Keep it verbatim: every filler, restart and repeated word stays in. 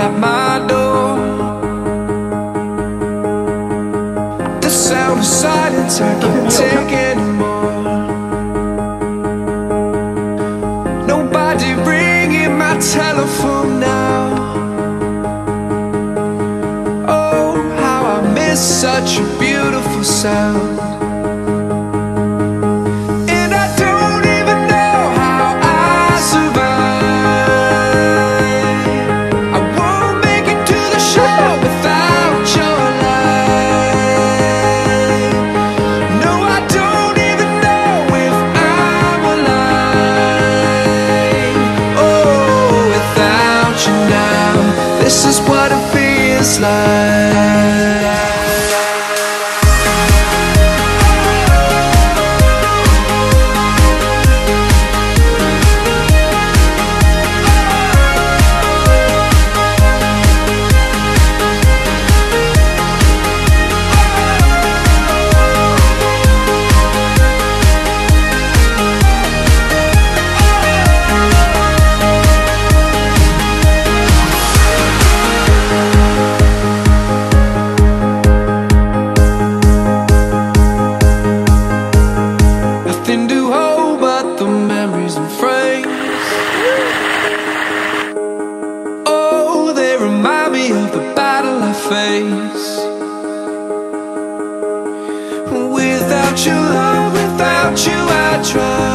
at my door. The sound of silence I can't take anymore. Nobody ringing my telephone now. Oh, how I miss such a beautiful sound. This is what it feels like. Nothing to hold but the memories and frames. Oh, they remind me of the battle I face. Without your love, without you I try.